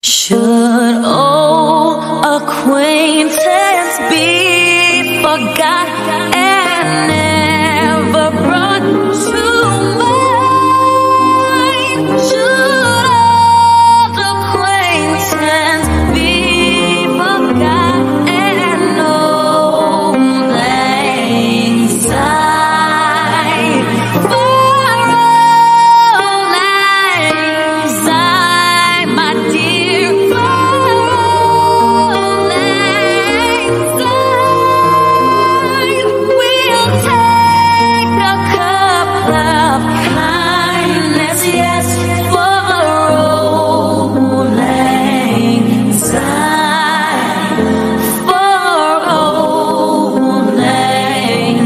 Should old acquaintance be forgot and never brought to mind? Should old acquaintance be forgot and old lang syne? For old lang syne, my dear, for old lang syne, we'll take a cup of kindness, yes, for old lang syne, for old lang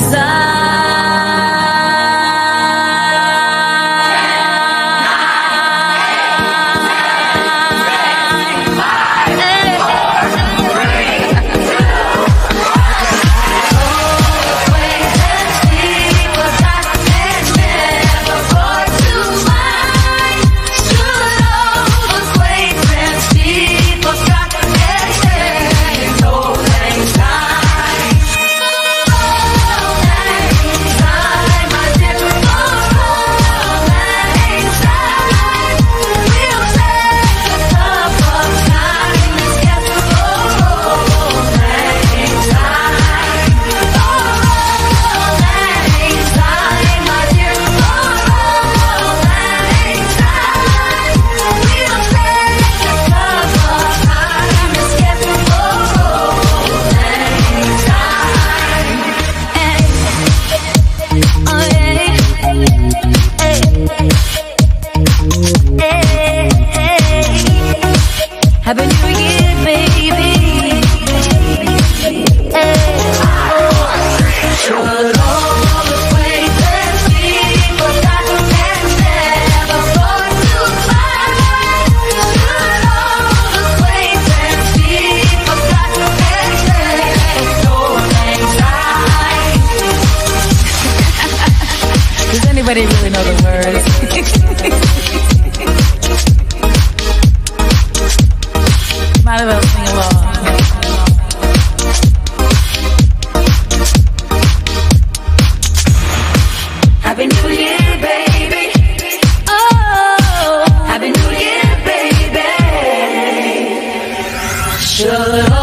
Happy New Year, baby. Should all acquaintance be forgotten and never brought to mind? Should all acquaintance be forgotten and never brought to mind? Does anybody really know the words? Might as well sing along. Happy New Year, baby. Oh, Happy New Year, baby. Should